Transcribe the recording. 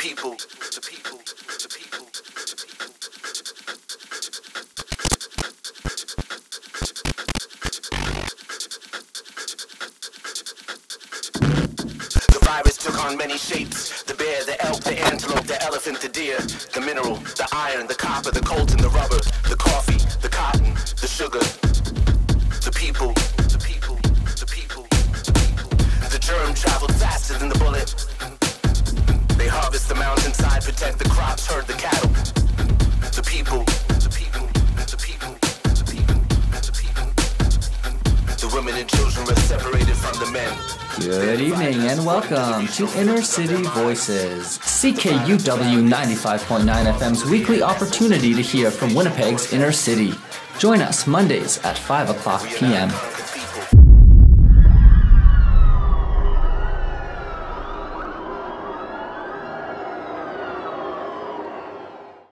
people, the people, the people, the people. The virus took on many shapes. The bear, the elk, the antelope, the elephant, the deer. The mineral, the iron, the copper, the coltan, the rubber. The coffee, the cotton, the sugar. The people, the people, the people, the people. The germ traveled faster than the bullet. They harvest the mountainside, protect the crops, herd the cattle. The people, the people, the people, the people, the people. The women and children were separated from the men. Good evening and welcome to Inner City Voices, CKUW 95.9 FM's weekly opportunity to hear from Winnipeg's inner city. Join us Mondays at 5 o'clock p.m.